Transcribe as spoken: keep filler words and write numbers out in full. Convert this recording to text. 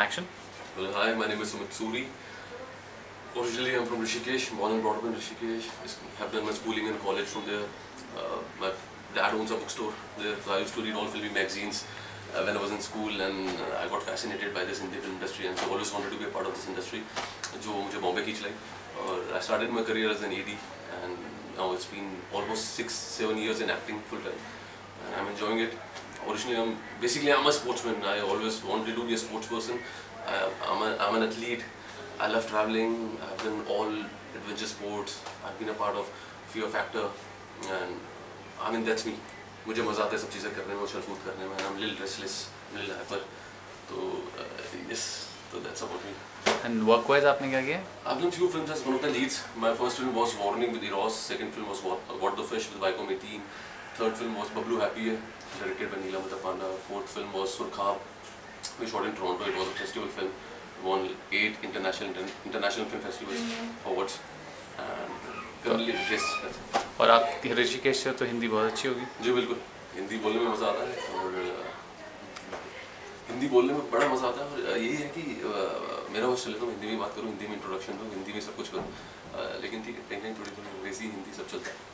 Action. Well, hi, my name is Sumit Suri. Originally, I'm from Rishikesh, born and brought up in Rishikesh. Have done my schooling and college from there. Uh, my dad owns a bookstore there, so I used to read all filmy magazines uh, when I was in school, and uh, I got fascinated by this Hindi film industry, and so I always wanted to be a part of this industry, जो मुझे बॉम्बे खींच लाई. और I started my career as an A D, and now it's been almost six, seven years in acting full time, and I'm enjoying it. Originally, I'm basically I'm a sportsman. I always wanted to be a sports person. I, I'm, a, I'm an athlete. I love traveling. I've done all adventure sports. I've been a part of Fear Factor, and I mean that's me. मुझे मजा आता है सब चीज़ें करने में, उछल कूद करने में. I'm little restless, little hyper. So uh, yes, so that's about me. And work-wise आपने क्या किया? I've done few films as one of the leads. My first film was Warning with Eros. Second film was What, What the Fish with Viacom eighteen. Third film was Bablu Happy Hai, directed by Neela Mutapanda. Fourth film was Surkhab. We shot in Toronto. It was a festival film. Won eight international inter, international film festivals awards. And currently, yes, that's it. और आपकी ऋषिकेश से तो हिंदी बहुत अच्छी होगी? जी बिल्कुल. हिंदी बोलने में मज़ा आता है, और हिंदी बोलने में बड़ा मज़ा आता है. और यही है कि मेरा बस चले तो मैं हिंदी में बात करूँ, हिंदी में इंट्रोडक्शन दूँ, हिंदी में सब कुछ करूँ. लेकिन ठीक है, कहीं कहीं थोड़ी थोड़ी अंग्रेज़ी हिंदी सब चलता है.